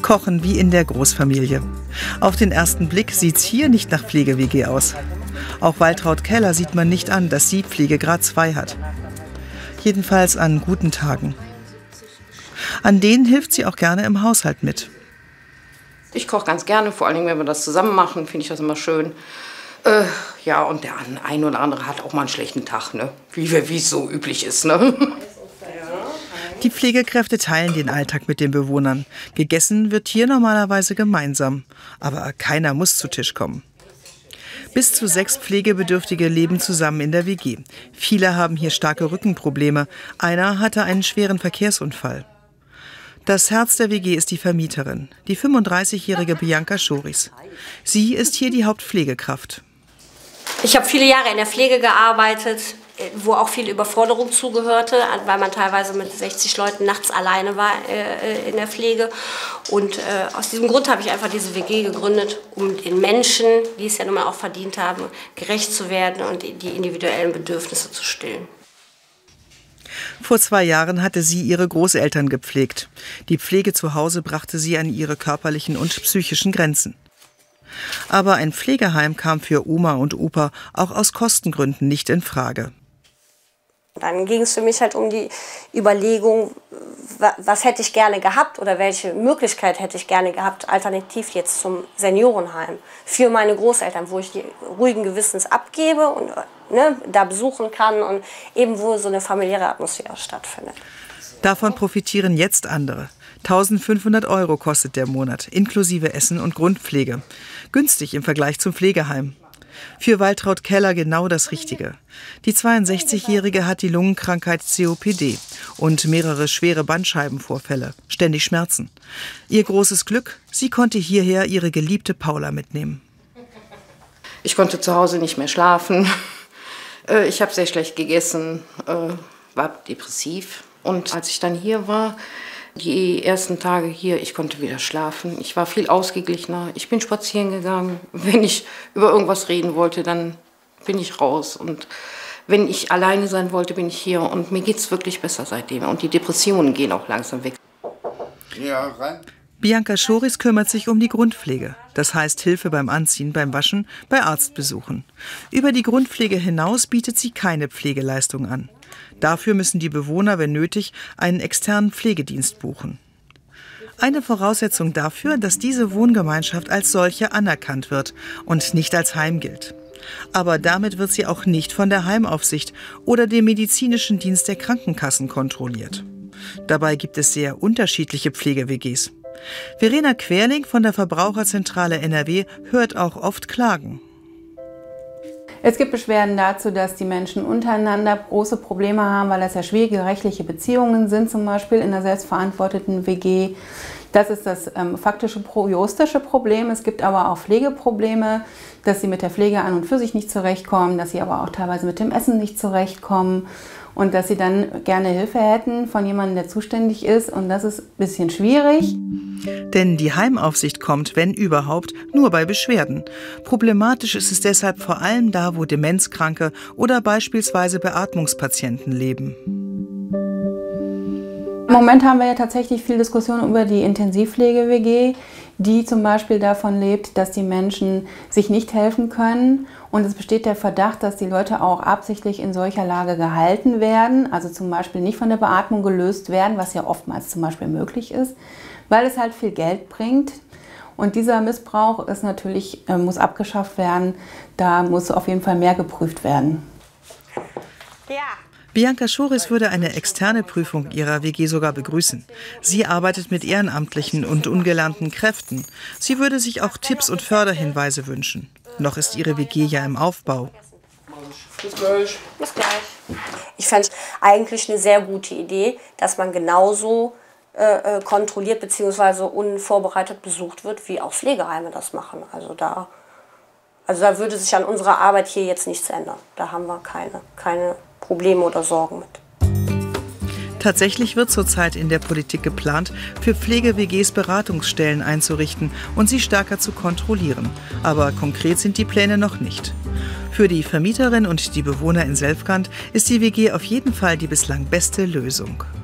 Kochen wie in der Großfamilie. Auf den ersten Blick sieht's hier nicht nach Pflege-WG aus. Auch Waltraud Keller sieht man nicht an, dass sie Pflegegrad 2 hat. Jedenfalls an guten Tagen. An denen hilft sie auch gerne im Haushalt mit. Ich koche ganz gerne, vor allem wenn wir das zusammen machen, finde ich das immer schön. Ja, und der ein oder andere hat auch mal einen schlechten Tag, ne? Wie es so üblich ist, ne? Die Pflegekräfte teilen den Alltag mit den Bewohnern. Gegessen wird hier normalerweise gemeinsam. Aber keiner muss zu Tisch kommen. Bis zu 6 Pflegebedürftige leben zusammen in der WG. Viele haben hier starke Rückenprobleme. Einer hatte einen schweren Verkehrsunfall. Das Herz der WG ist die Vermieterin, die 35-jährige Bianca Schoris. Sie ist hier die Hauptpflegekraft. Ich habe viele Jahre in der Pflege gearbeitet, wo auch viel Überforderung zugehörte, weil man teilweise mit 60 Leuten nachts alleine war in der Pflege. Und aus diesem Grund habe ich einfach diese WG gegründet, um den Menschen, die es ja nun mal auch verdient haben, gerecht zu werden und die individuellen Bedürfnisse zu stillen. Vor 2 Jahren hatte sie ihre Großeltern gepflegt. Die Pflege zu Hause brachte sie an ihre körperlichen und psychischen Grenzen. Aber ein Pflegeheim kam für Oma und Opa auch aus Kostengründen nicht in Frage. Dann ging es für mich halt um die Überlegung, was hätte ich gerne gehabt oder welche Möglichkeit hätte ich gerne gehabt, alternativ jetzt zum Seniorenheim für meine Großeltern, wo ich die ruhigen Gewissens abgebe und da besuchen kann und eben wo so eine familiäre Atmosphäre stattfindet. Davon profitieren jetzt andere. 1.500 € kostet der Monat, inklusive Essen und Grundpflege. Günstig im Vergleich zum Pflegeheim. Für Waltraud Keller genau das Richtige. Die 62-Jährige hat die Lungenkrankheit COPD und mehrere schwere Bandscheibenvorfälle, ständig Schmerzen. Ihr großes Glück, sie konnte hierher ihre geliebte Paula mitnehmen. Ich konnte zu Hause nicht mehr schlafen. Ich habe sehr schlecht gegessen, war depressiv. Und als ich dann hier war, die ersten Tage hier, ich konnte wieder schlafen. Ich war viel ausgeglichener. Ich bin spazieren gegangen. Wenn ich über irgendwas reden wollte, dann bin ich raus. Und wenn ich alleine sein wollte, bin ich hier. Und mir geht es wirklich besser seitdem. Und die Depressionen gehen auch langsam weg. Ja, rein. Bianca Schoris kümmert sich um die Grundpflege. Das heißt Hilfe beim Anziehen, beim Waschen, bei Arztbesuchen. Über die Grundpflege hinaus bietet sie keine Pflegeleistung an. Dafür müssen die Bewohner, wenn nötig, einen externen Pflegedienst buchen. Eine Voraussetzung dafür, dass diese Wohngemeinschaft als solche anerkannt wird und nicht als Heim gilt. Aber damit wird sie auch nicht von der Heimaufsicht oder dem medizinischen Dienst der Krankenkassen kontrolliert. Dabei gibt es sehr unterschiedliche Pflege-WGs. Verena Querling von der Verbraucherzentrale NRW hört auch oft Klagen. Es gibt Beschwerden dazu, dass die Menschen untereinander große Probleme haben, weil das ja schwierige rechtliche Beziehungen sind, zum Beispiel in einer selbstverantworteten WG. Das ist das faktische juristische Problem. Es gibt aber auch Pflegeprobleme, dass sie mit der Pflege an und für sich nicht zurechtkommen, dass sie aber auch teilweise mit dem Essen nicht zurechtkommen und dass sie dann gerne Hilfe hätten von jemandem, der zuständig ist. Und das ist ein bisschen schwierig. Denn die Heimaufsicht kommt, wenn überhaupt, nur bei Beschwerden. Problematisch ist es deshalb vor allem da, wo Demenzkranke oder beispielsweise Beatmungspatienten leben. Im Moment haben wir ja tatsächlich viel Diskussion über die Intensivpflege-WG, die zum Beispiel davon lebt, dass die Menschen sich nicht helfen können. Und es besteht der Verdacht, dass die Leute auch absichtlich in solcher Lage gehalten werden, also zum Beispiel nicht von der Beatmung gelöst werden, was ja oftmals zum Beispiel möglich ist, weil es halt viel Geld bringt. Und dieser Missbrauch ist natürlich, muss abgeschafft werden. Da muss auf jeden Fall mehr geprüft werden. Ja. Bianca Schoris würde eine externe Prüfung ihrer WG sogar begrüßen. Sie arbeitet mit Ehrenamtlichen und ungelernten Kräften. Sie würde sich auch Tipps und Förderhinweise wünschen. Noch ist ihre WG ja im Aufbau. Bis gleich. Bis gleich. Ich fand es eigentlich eine sehr gute Idee, dass man genauso kontrolliert bzw. unvorbereitet besucht wird, wie auch Pflegeheime das machen. Also da würde sich an unserer Arbeit hier jetzt nichts ändern. Da haben wir keine Probleme oder Sorgen mit. Tatsächlich wird zurzeit in der Politik geplant, für Pflege-WGs Beratungsstellen einzurichten und sie stärker zu kontrollieren. Aber konkret sind die Pläne noch nicht. Für die Vermieterin und die Bewohner in Selfkant ist die WG auf jeden Fall die bislang beste Lösung.